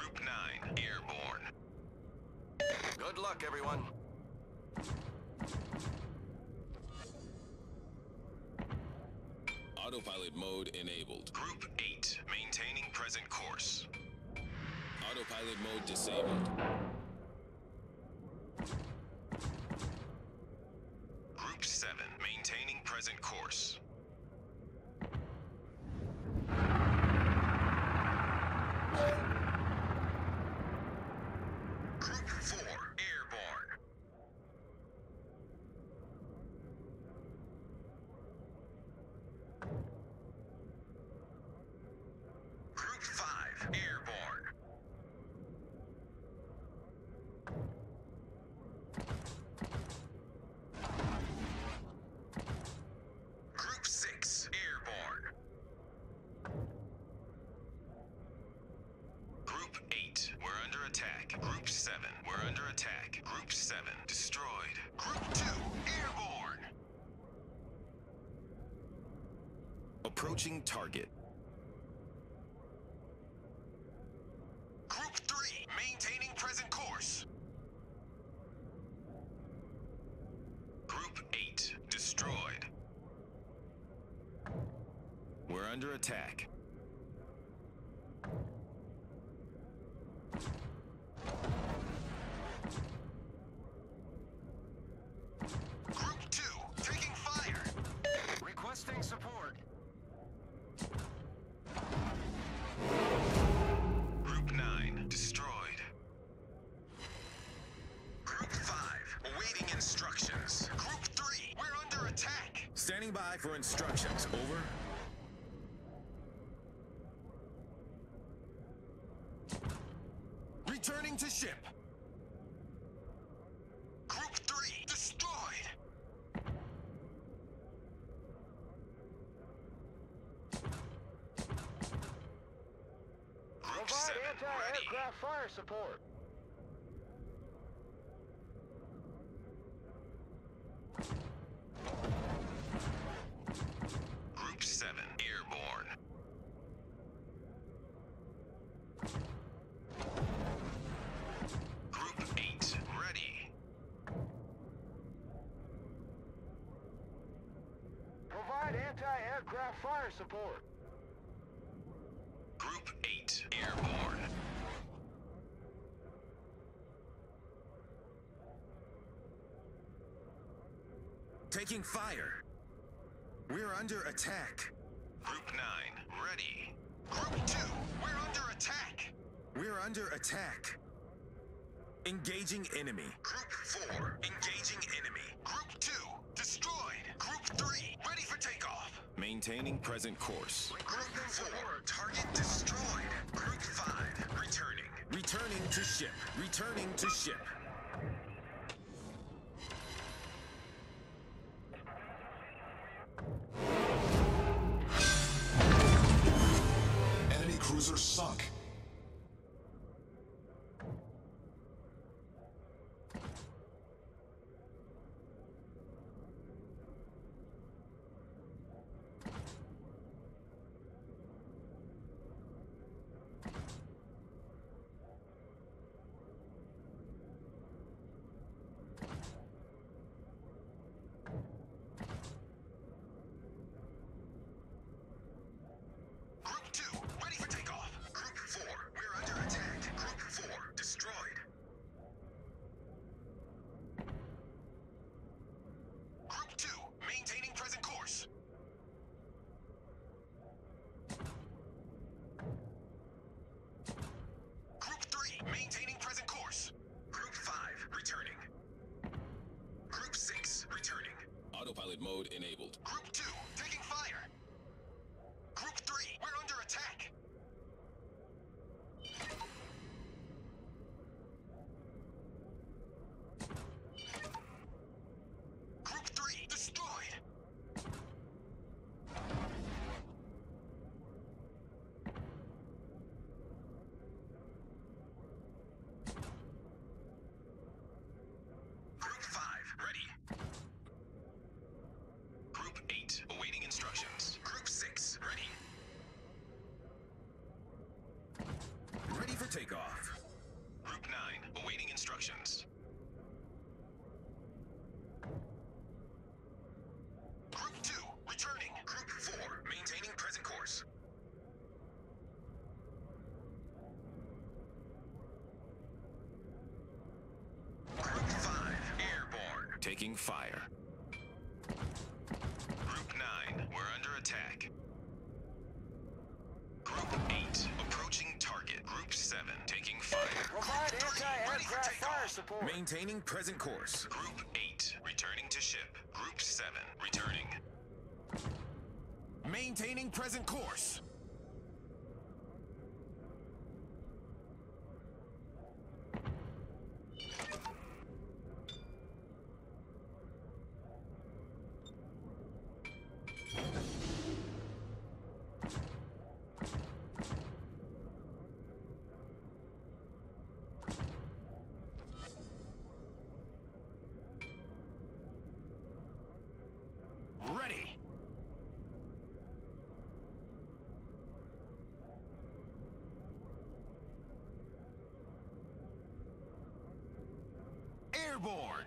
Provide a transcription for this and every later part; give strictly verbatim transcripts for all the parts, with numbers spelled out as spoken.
Group nine, airborne. Good luck, everyone. Autopilot mode enabled. Group eight, maintaining present course. Autopilot mode disabled. Group seven, maintaining present course. Group four, airborne. Group five, airborne. Group six, airborne. Group eight, we're under attack. Group seven, we're under attack. Group seven, destroyed. Group two, airborne. Approaching target. Group three, maintaining present course. Group eight, destroyed. We're under attack. Group two, taking fire. Requesting support. Group nine, destroyed. Group five, awaiting instructions. Group three, we're under attack. Standing by for instructions. Over. Returning to ship. Group three, destroyed. Group Provide seven, ready. anti-aircraft fire support. Group seven, airborne. Group eight, ready. Provide anti-aircraft fire support. Group eight, airborne. Taking fire. We're under attack. Group nine, ready. Group two, we're under attack. We're under attack. Engaging enemy. Group four, engaging enemy. Group two, destroyed. Group three, ready for takeoff. Maintaining present course. Group four, target destroyed. Group five, returning. Returning to ship. Returning to ship. Enemy cruiser sunk. takeoff. Group nine, awaiting instructions. Group two, returning. Group four, maintaining present course. Group five, airborne. Taking fire. Group nine, we're under attack. Group eight, approaching target. Group seven, taking fire. Provide Group three, ready for anti-aircraft fire takeoff. support. Maintaining present course. Group eight, returning to ship. Group seven, returning. Maintaining present course. Ready. Airborne.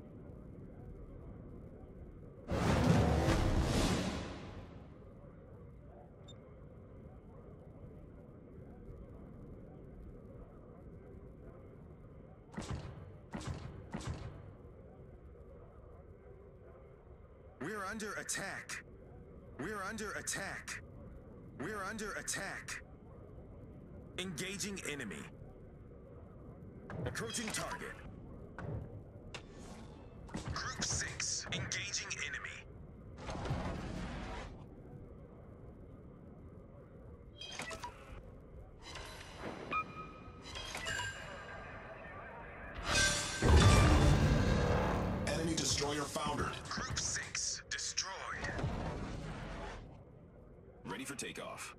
We're under attack. We're under attack. We're under attack. Engaging enemy. Approaching target. Group six, engaging enemy. Enemy destroyer foundered. Group six, destroyed. Ready for takeoff.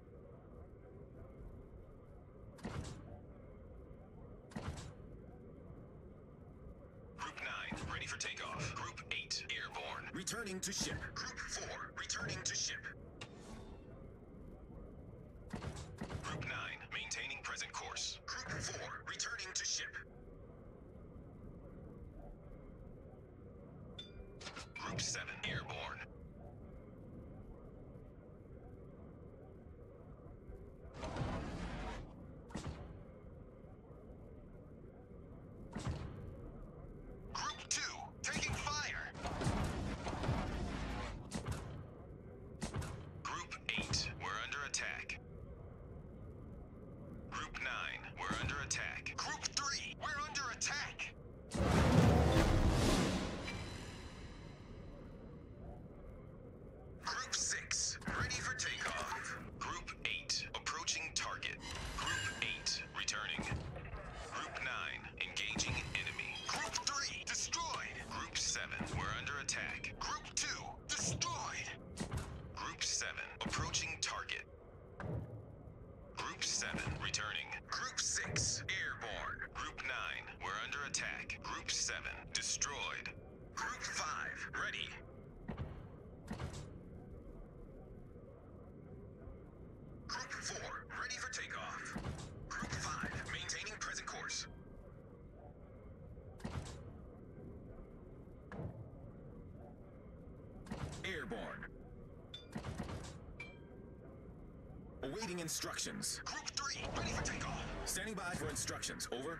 Group nine, ready for takeoff. Group eight, airborne. Returning to ship. Group four, returning to ship. Group nine, maintaining present course. Group four, returning to ship. Group seven, airborne. Group two, taking fire. Group eight, we're under attack. Group nine, we're under attack. Group three, we're under attack. Group six, ready for takeoff. Group eight, approaching target. Group eight, returning. Group nine, engaging enemy. Group three, destroyed. Group seven, we're under attack. Group two, destroyed. Group seven, approaching target. Group seven, returning. Group six, airborne. Group nine, we're under attack. Group seven, destroyed. Group five, ready. Group four, ready for takeoff. Group five, maintaining present course. Airborne. Awaiting instructions. Group three, ready for takeoff. Standing by for instructions. Over.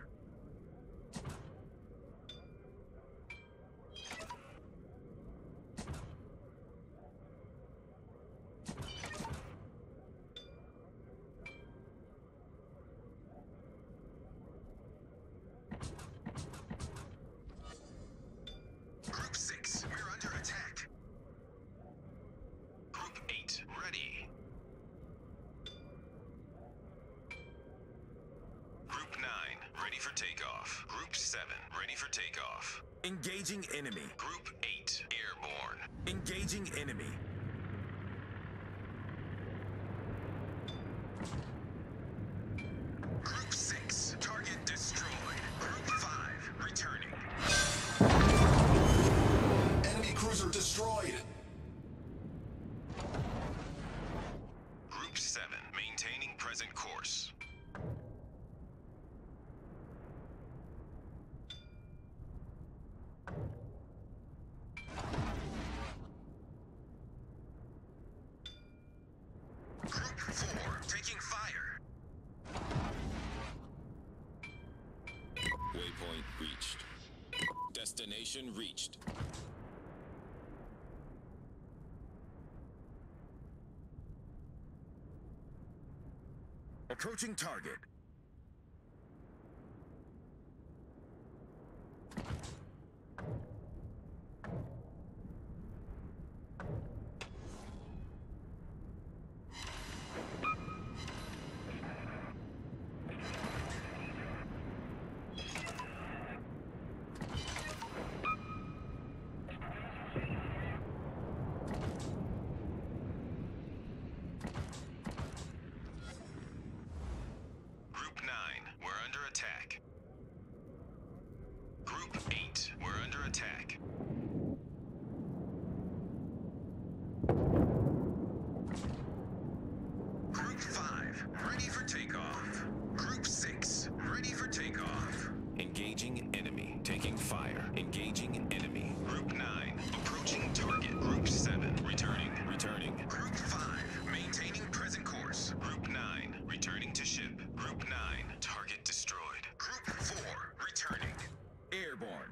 Group six, we're under attack. Group eight, ready. Group nine, ready for takeoff. Group seven, ready for takeoff. Engaging enemy. Group eight, airborne. Engaging enemy. Group six, target destroyed. Group five, returning. Enemy cruiser destroyed. Group seven, maintaining present course. Group four, taking fire. Waypoint reached. Destination reached. Approaching target. Group nine, we're under attack. Group eight, we're under attack. Group five, ready for takeoff. Group six, ready for takeoff. Engaging enemy. Taking fire. Engaging enemy. Group nine, approaching target. Group seven, returning. Returning. Group five, maintaining present course. Group nine, returning to ship. Group nine, target destroyed. Group four, returning. Airborne.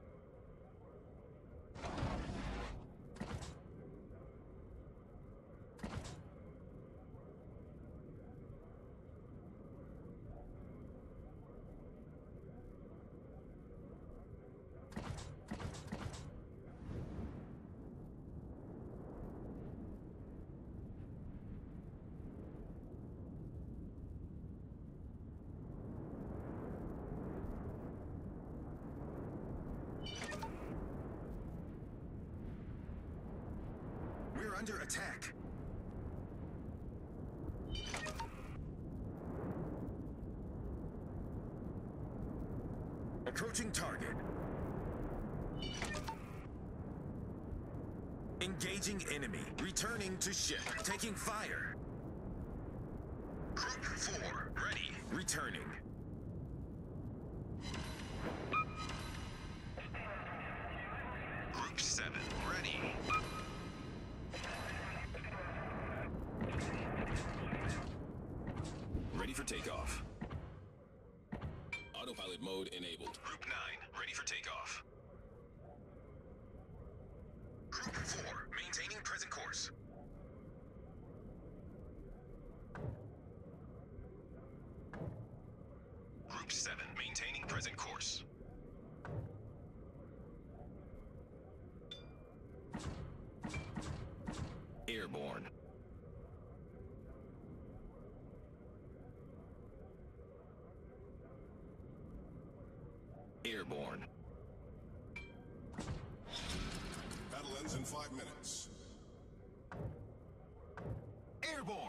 We're under attack. Approaching target. Engaging enemy. Returning to ship. Taking fire. Group four, ready. Returning. Group seven, ready. Ready for takeoff. Autopilot mode enabled. Group nine, ready for takeoff. Group four, maintaining present course. Group seven, maintaining present course. Airborne. Airborne. Battle ends in five minutes. Airborne.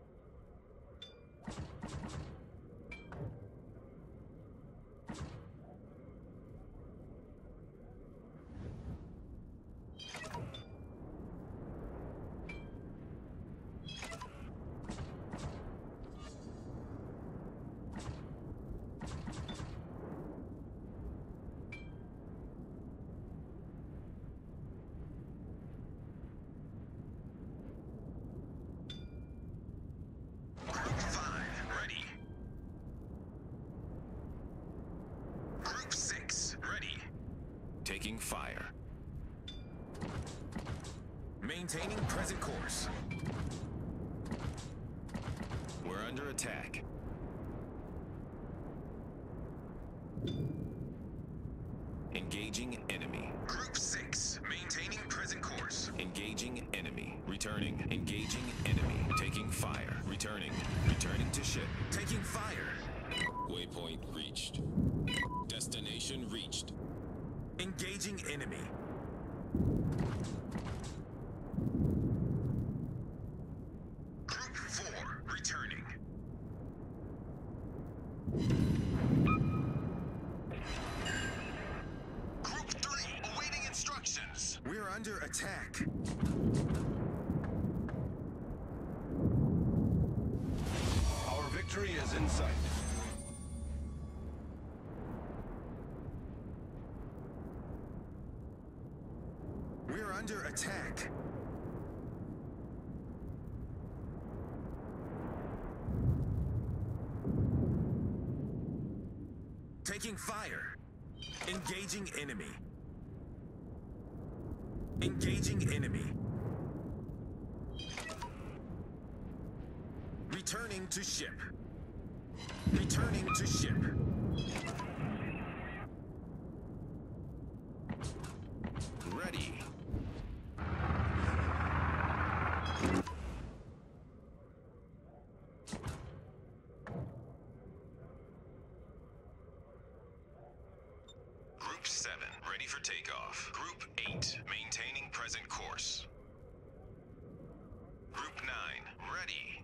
Group five, ready. Group six, ready. Taking fire. Maintaining present course. We're under attack. Engaging enemy. Group six, maintaining present course. Engaging enemy. Returning. Engaging enemy. Taking fire. Returning. Returning to ship. Taking fire. Waypoint reached. Destination reached. Engaging enemy. Group four, returning. Group three, awaiting instructions. We're under attack. Our victory is in sight. under attack. Taking fire. Engaging enemy. Engaging enemy. Returning to ship. Returning to ship. Ready. Group seven, ready for takeoff. Group eight, maintaining present course. Group nine, ready.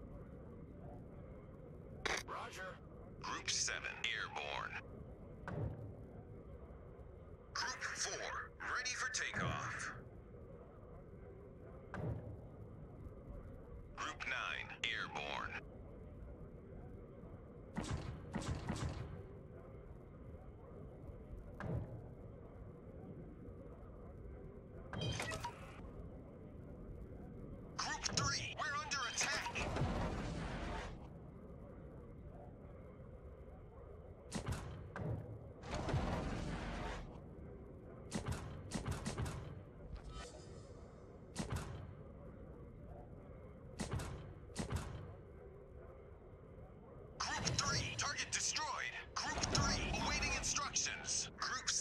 Roger. Group seven, airborne. Group four, ready for takeoff. Group nine, airborne. Group three, we're under attack. Group three, target destroyed. Group three, awaiting instructions. Group